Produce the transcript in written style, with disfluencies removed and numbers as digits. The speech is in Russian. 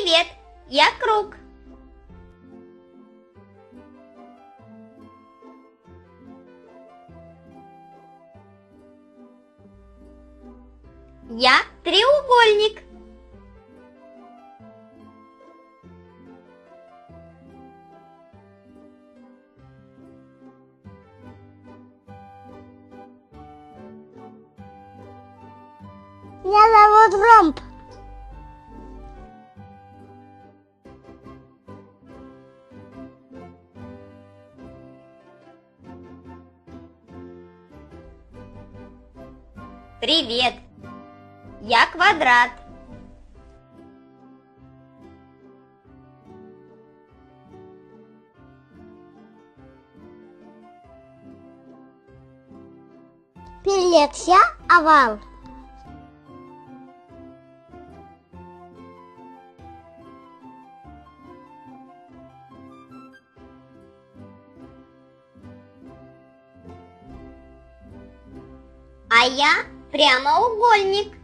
Привет, я круг. Я треугольник. Меня зовут Ромб. Привет, я квадрат. Привет, я овал. А я прямоугольник.